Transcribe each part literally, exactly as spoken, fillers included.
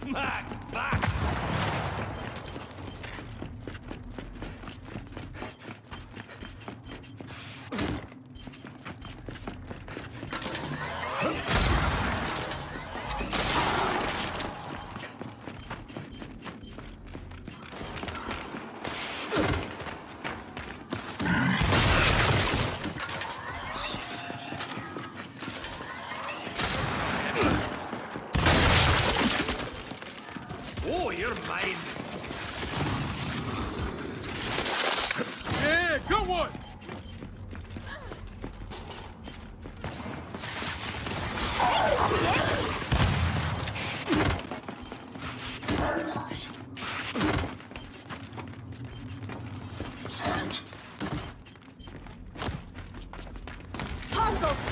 Max, back! Oh, you're mine. Yeah, good one! Hostiles!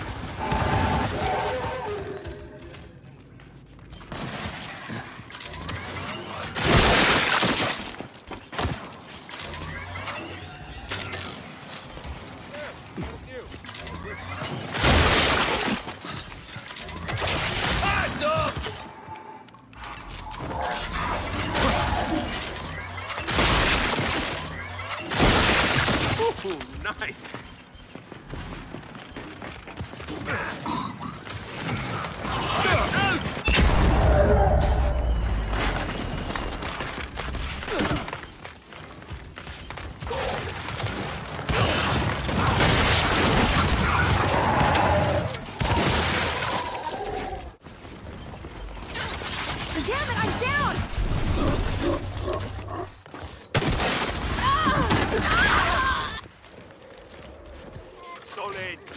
Pass up! Ooh, nice. Damn it, I'm down! Solid.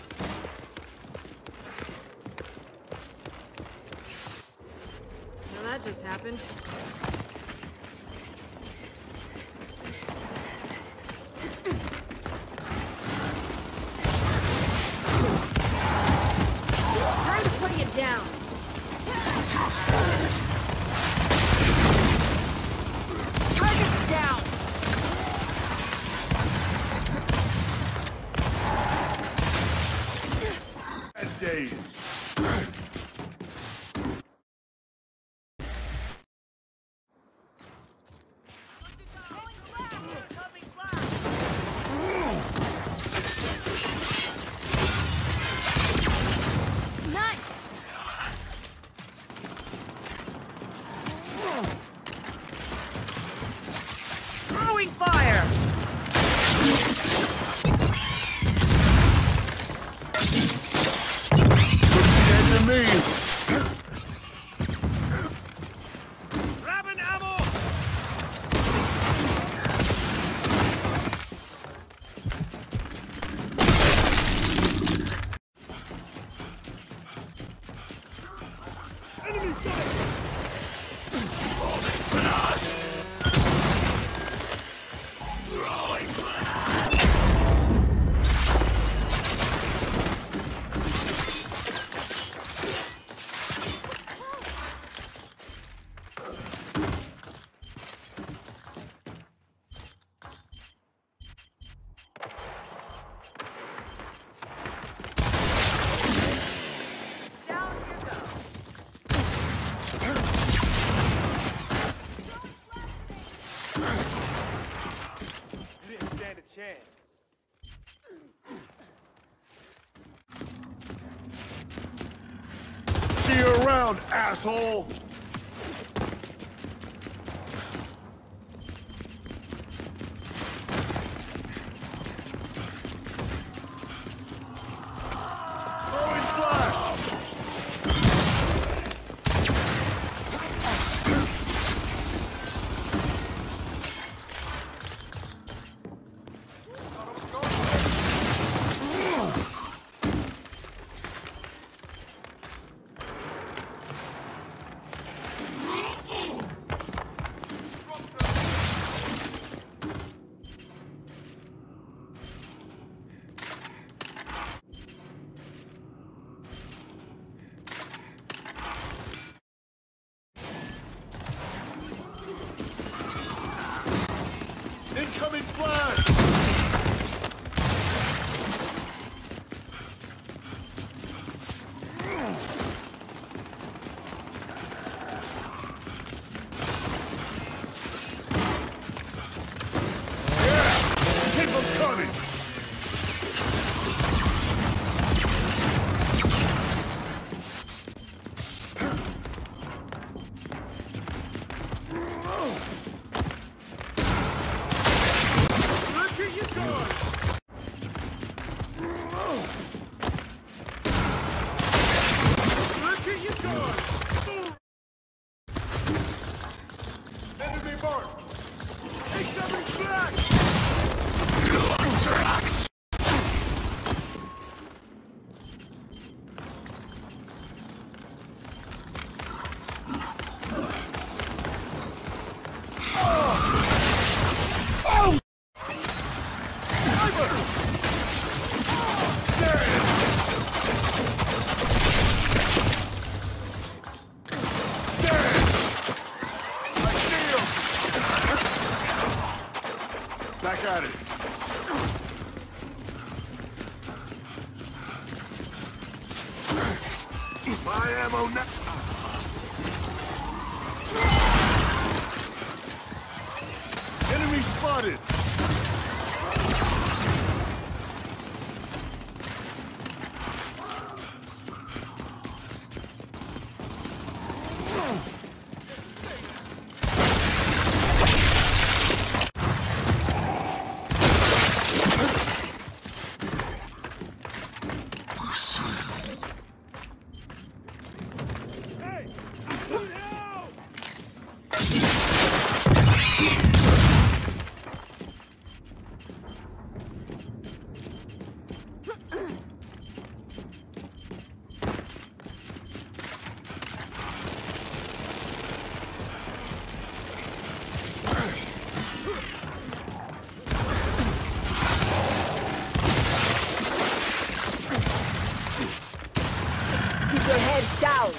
Now that just happened. Time to putting it down. Target's down. Bad days. Nice. Throwing fire. Dead to me. Grabbing ammo! Enemy sight! Down you go. You didn't stand a chance. See you around, asshole! Throwing flash! Incoming flash! Look at you going! Look at you going! Enemy marked! Incoming flash! Interact! Back at it. My ammo now. Enemy spotted. Keep your head down.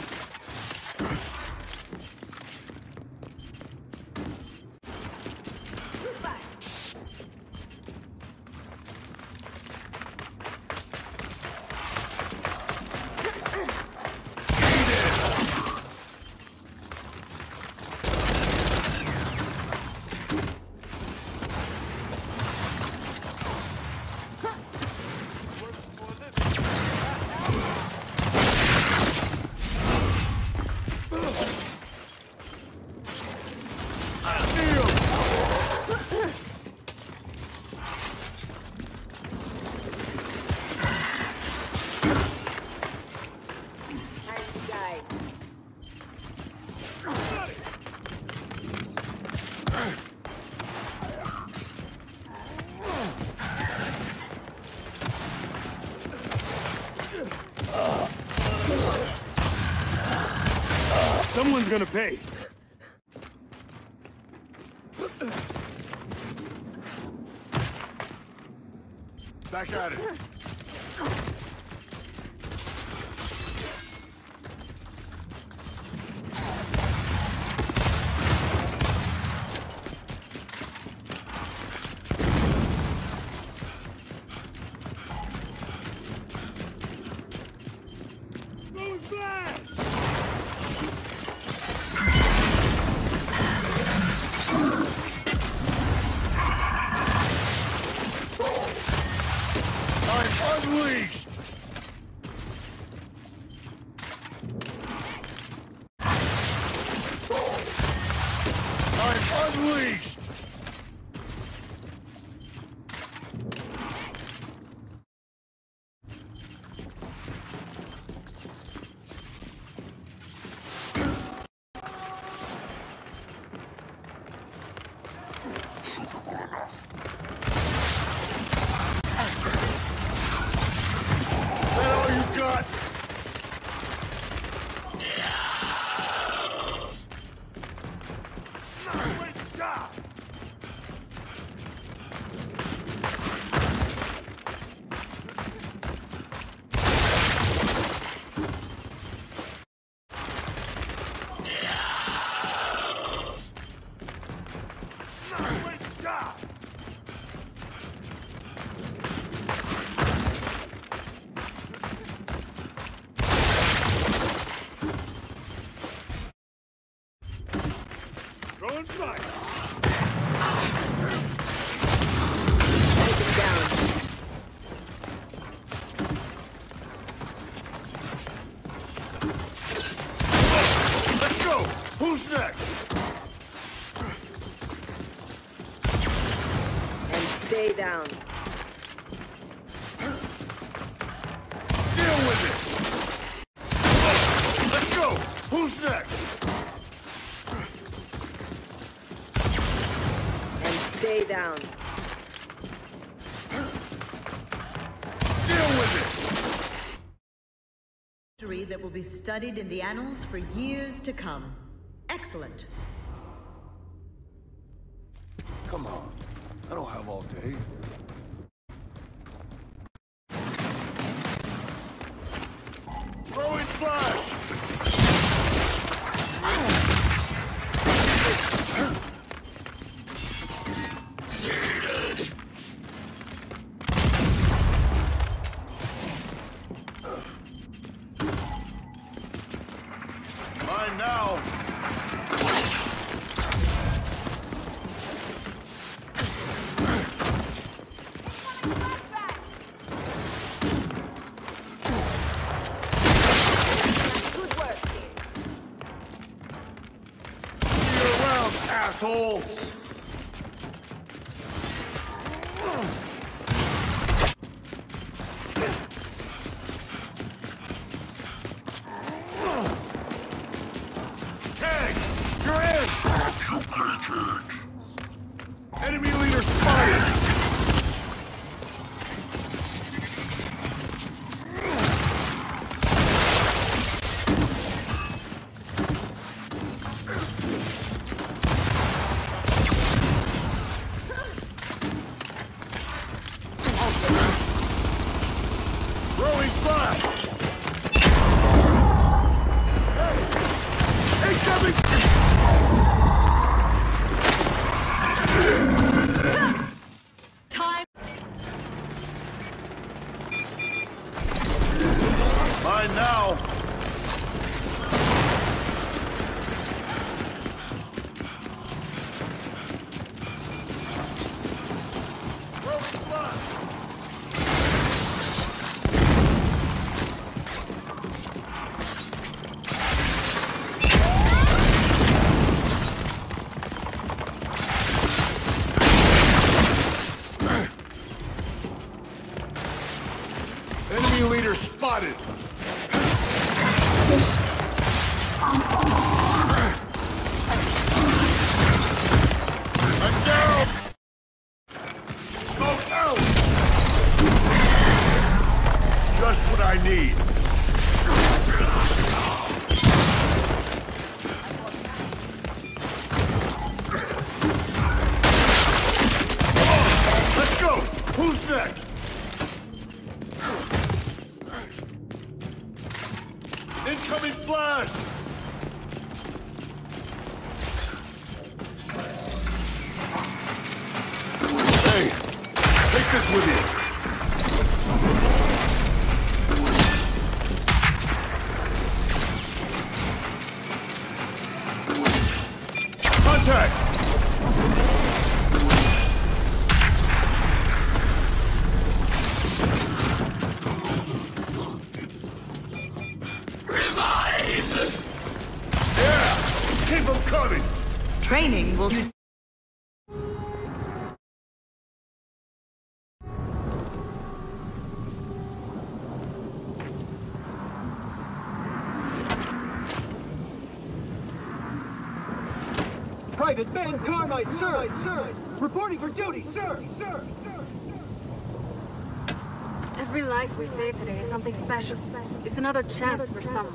Someone's gonna pay. Back at it. Move fast! I'm unleashed! I'm unleashed! Is that all you got? No, wait, stop! No, wait, stop! Throwing fire! Take him down. Let's go! Who's next? down. Deal with it! Let's go! Who's next? And stay down. Deal with it! History that will be studied in the annals for years to come. Excellent. Come on. I don't have all day. Throwing flash! Mine now! Good work. See you around, asshole! Tag! You're in! Enemy leader spotted! Throwing flash! Incoming! Time. Mine now! Throwing flash! Enemy leader spotted! I'm down! Smoke out! Just what I need. Let's go! Who's next? Incoming flash! Hey, take this with you. Contact! Yeah! Keep them coming! Training will use. Private Ben Carmine, sir! Sir! Reporting for duty, sir! Sir! Every life we save today is something special. It's another chance for someone.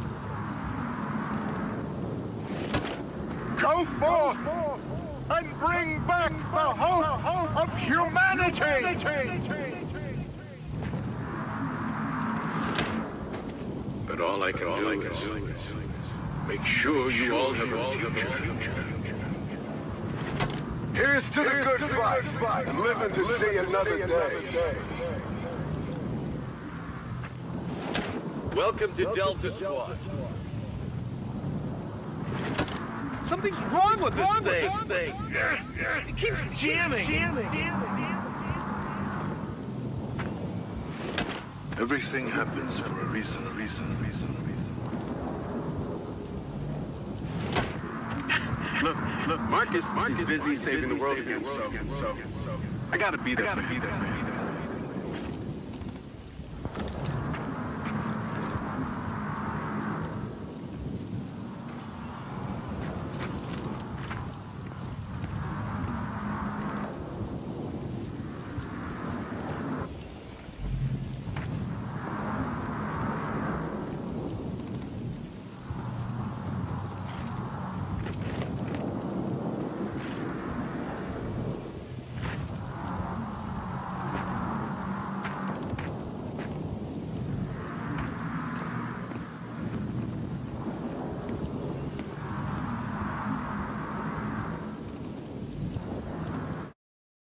Go forth and bring back the hope of humanity! But all I can do is make sure you all have a future. Here's to the good fight, and living to see another day. Welcome to Delta Squad. Something's wrong with this thing. thing. It keeps jamming. Everything happens for a reason, a reason, a reason, a reason. Look, look, Marcus, Marcus is busy saving the world again, so, so, so. I gotta be there. I gotta be there, man.